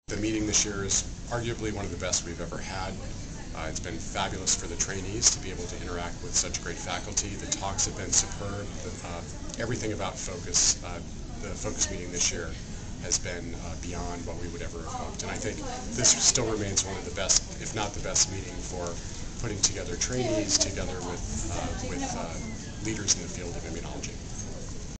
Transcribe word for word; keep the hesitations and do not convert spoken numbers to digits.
The meeting this year is arguably one of the best we've ever had. Uh, it's been fabulous for the trainees to be able to interact with such great faculty. The talks have been superb. The, uh, everything about Focus, uh, the Focus meeting this year has been uh, beyond what we would ever have hoped. And I think this still remains one of the best, if not the best meeting for putting together trainees together with, uh, with uh, leaders in the field of immunology.